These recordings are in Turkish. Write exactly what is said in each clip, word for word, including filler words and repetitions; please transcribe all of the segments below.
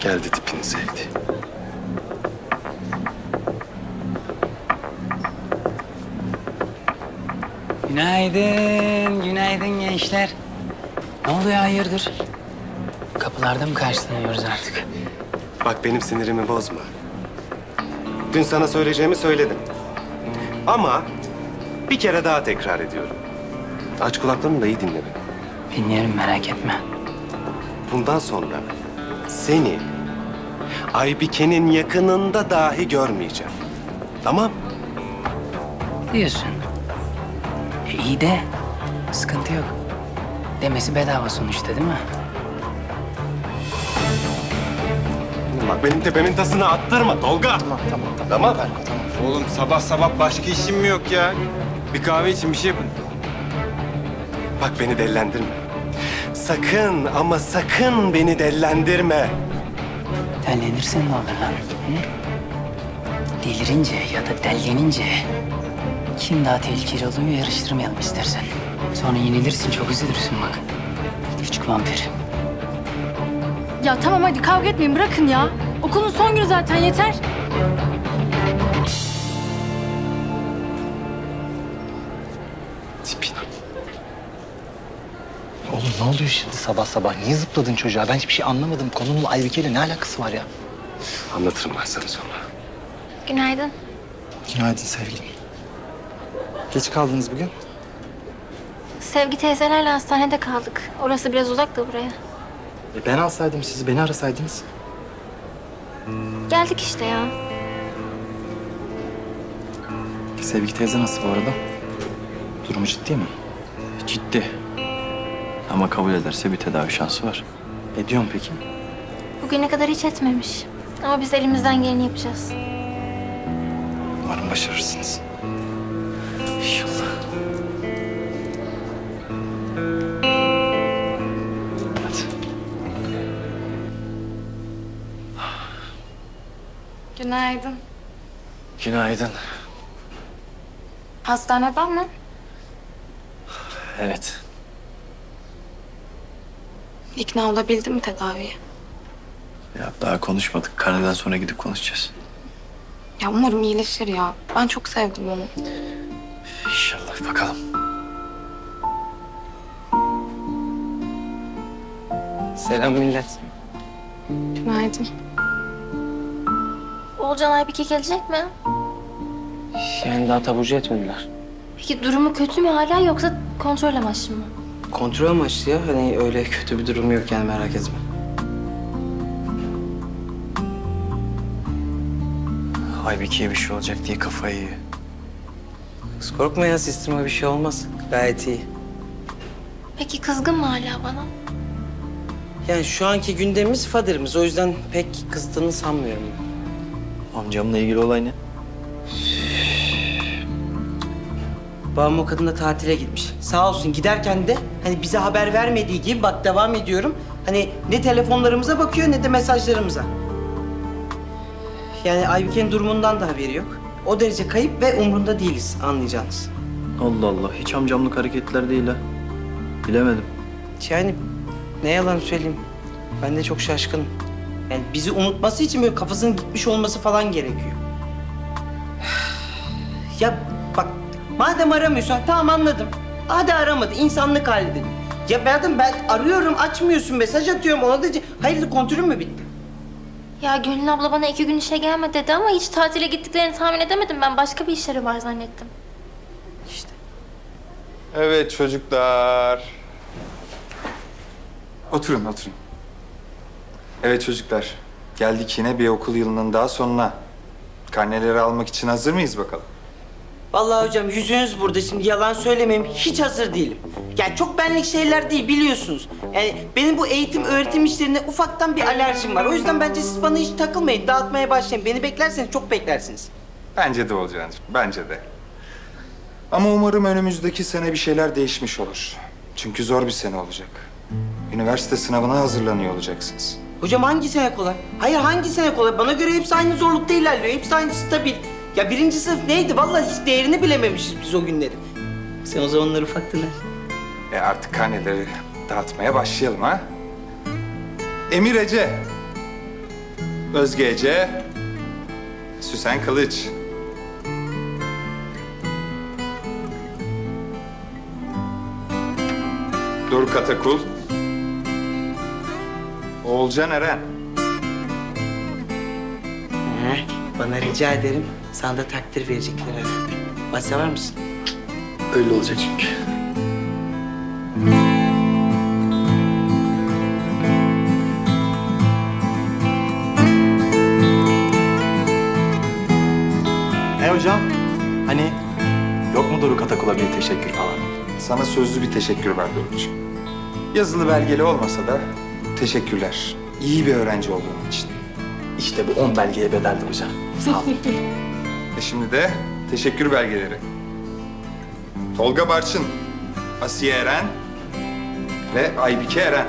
Geldi tipini sevdi. Günaydın, günaydın gençler. Ne oluyor hayırdır? Kapılarda mı karşılanıyoruz artık? Bak benim sinirimi bozma. Dün sana söyleyeceğimi söyledim. Ama bir kere daha tekrar ediyorum. Aç kulaklarını da iyi dinle beni. Dinliyorum, merak etme. Bundan sonra seni Aybike'nin yakınında dahi görmeyeceğim. Tamam? Diyorsun. E, iyi de sıkıntı yok. Demesi bedava sonuçta değil mi? Bak benim tepemin tasını attırma Tolga. Tamam, tamam. Tamam. Berko, tamam. Oğlum sabah sabah başka işim mi yok ya? Bir kahve için bir şey yapın. Bak beni dellendirme. Sakın ama sakın beni dellendirme. Dellenirsen ne olur lan? Hı? Delirince ya da dellenince kim daha tehlikeli oluyor yarıştırmayalım istersen. Sonra yenilirsin, çok üzülürsün bak. Küçük vampir. Ya tamam hadi kavga etmeyin, bırakın ya. Okulun son günü zaten, yeter. Tipini. Oğlum ne oluyor şimdi sabah sabah? Niye zıpladın çocuğa? Ben hiçbir şey anlamadım. Konunun Aybike'yle ne alakası var ya? Anlatırım ben sana sonra. Günaydın. Günaydın sevgilim. Geç kaldınız bugün. Sevgi teyzelerle hastanede kaldık. Orası biraz uzak da buraya. E ben alsaydım sizi, beni arasaydınız. Geldik işte ya. Sevgi teyze nasıl bu arada? Durumu ciddi mi? Ciddi. Ama kabul ederse bir tedavi şansı var. Ediyor mu peki? Bugüne kadar hiç etmemiş. Ama biz elimizden geleni yapacağız. Umarım başarırsınız. İnşallah. Hadi. Günaydın. Günaydın. Hastaneden mi? Evet. İkna olabildin mi tedaviye? Ya daha konuşmadık. Karneden sonra gidip konuşacağız. Ya umarım iyileşir ya. Ben çok sevdim onu. İnşallah bakalım. Selam millet. Günaydın. Olcan Aybike gelecek mi? Yani daha taburcu etmediler. Peki durumu kötü mü hala yoksa kontrol amaçlı mı? Kontrol amaçlı ya. Hani öyle kötü bir durum yok yani, merak etme. Aybike'ye bir şey olacak diye kafayı yiyor. Kız korkma ya, sisteme bir şey olmaz. Gayet iyi. Peki kızgın mı hala bana? Yani şu anki gündemimiz Fadır'ımız. O yüzden pek kızdığını sanmıyorum. Amcamla ilgili olay ne? Babam o kadınla tatile gitmiş. Sağ olsun giderken de hani bize haber vermediği gibi bak devam ediyorum. Hani ne telefonlarımıza bakıyor ne de mesajlarımıza. Yani Aybike'nin durumundan da haberi yok. O derece kayıp ve umrunda değiliz anlayacağınız. Allah Allah. Hiç amcamlık hareketler değil ha. Bilemedim. Yani ne yalan söyleyeyim. Ben de çok şaşkınım. Yani bizi unutması için böyle kafasının gitmiş olması falan gerekiyor. Ya bak madem aramıyorsun tamam anladım. Hadi aramadı insanlık hali dedim. Ya ben, ben arıyorum açmıyorsun mesaj atıyorum ona da hayırdır kontrolün mü bitti? Ya Gönül abla bana iki gün işe gelme dedi ama hiç tatile gittiklerini tahmin edemedim. Ben başka bir işleri var zannettim. İşte. Evet çocuklar. Oturun, oturun. Evet çocuklar, geldik yine bir okul yılının daha sonuna. Karneleri almak için hazır mıyız bakalım? Vallahi hocam yüzünüz burada şimdi yalan söylemeyeyim hiç hazır değilim. Yani çok benlik şeyler değil biliyorsunuz. Yani benim bu eğitim öğretim işlerine ufaktan bir alerjim var. O yüzden bence siz bana hiç takılmayın dağıtmaya başlayın. Beni beklerseniz çok beklersiniz. Bence de olacaktır, bence de. Ama umarım önümüzdeki sene bir şeyler değişmiş olur. Çünkü zor bir sene olacak. Üniversite sınavına hazırlanıyor olacaksınız. Hocam hangi sene kolay? Hayır hangi sene kolay? Bana göre hepsi aynı zorlukta ilerliyor. Hepsi aynı stabil. Ya birinci sınıf neydi? Vallahi hiç değerini bilememişiz biz o günleri. Sen o zamanlar ufaktın ha. E artık karneleri dağıtmaya başlayalım ha. Emir Ece, Özge Ece, Süsen Kılıç. Doruk Atakul, Oğulcan Eren. He, bana rica ederim. Sana da takdir verecekler herhalde. Basa var mısın? Öyle olacak çünkü. Ne hocam? Hani yok mu Doruk Atakul'a bir teşekkür falan? Sana sözlü bir teşekkür var Doruk'cuğum. Yazılı belgeli olmasa da teşekkürler. İyi bir öğrenci olduğun için. İşte bu on belgeye bedeldi hocam. Sağ olun. E şimdi de teşekkür belgeleri. Tolga Barçın, Asiye Eren ve Aybike Eren.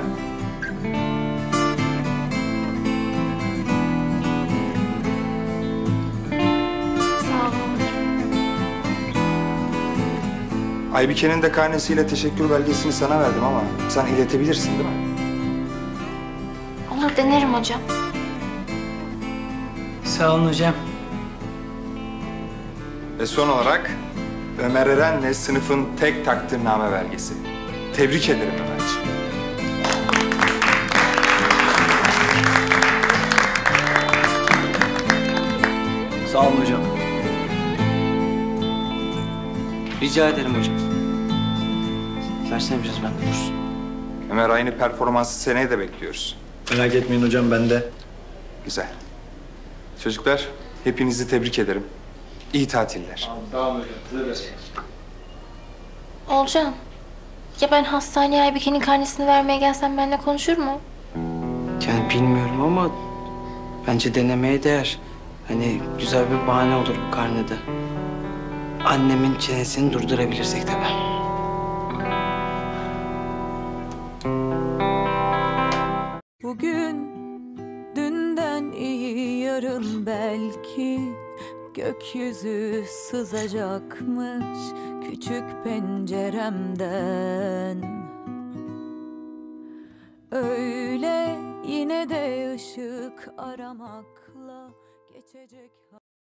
Sağ olun. Aybike'nin de karnesiyle teşekkür belgesini sana verdim ama sen iletebilirsin değil mi? Olur, denerim hocam. Sağ olun hocam. Ve son olarak Ömer Eren'le sınıfın tek takdirname belgesi. Tebrik ederim Ömerciğim. Sağ olun hocam. Rica ederim hocam. Versene biraz ben de dursun. Ömer, aynı performansı seneye de bekliyoruz. Merak etmeyin hocam, ben de. Güzel. Çocuklar, hepinizi tebrik ederim. İyi tatiller. Olcan. Ya ben hastaneye Aybike'nin karnesini vermeye gelsem benimle konuşur mu? Yani bilmiyorum ama bence denemeye değer. Hani güzel bir bahane olur bu karnede. Annemin çenesini durdurabilirsek tabii. Bugün dünden iyi, yarın belki gökyüzü sızacakmış küçük penceremden. Öyle yine de ışık aramakla geçecek.